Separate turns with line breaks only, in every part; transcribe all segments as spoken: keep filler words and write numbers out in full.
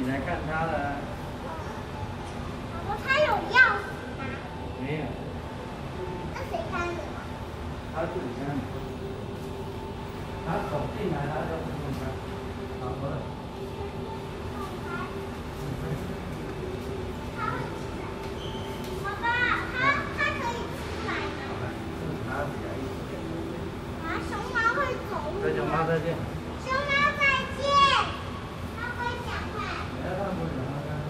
来看他了。
我他有钥匙吗？
没有。
那谁开的？
他自己开的。他走进来，他就不用开。好，好了。
爸爸，他他可以出来吗？
他比较意思。
啊，熊猫会走路。
跟熊猫再见。
熊猫再见。它会讲话。
哎，他不会讲话，他在。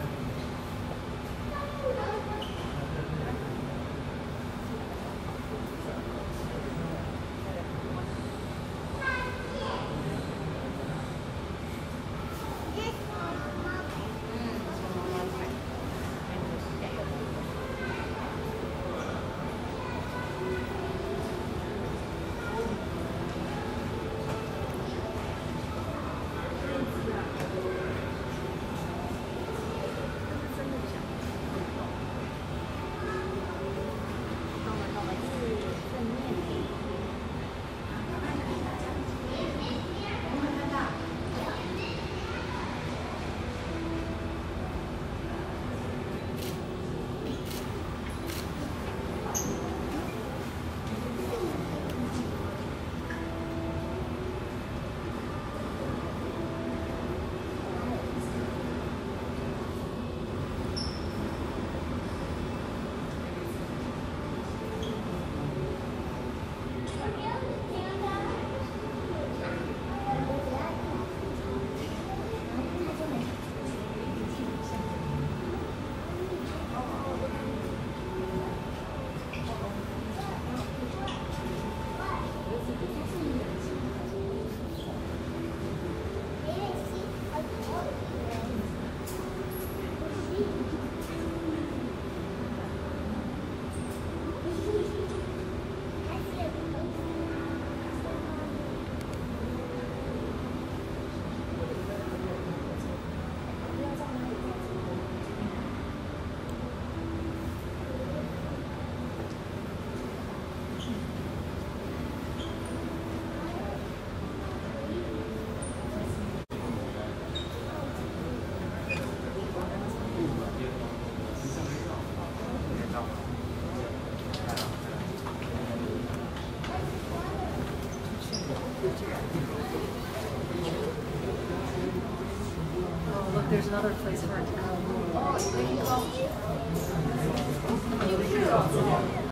Oh, look, there's another place for it to go.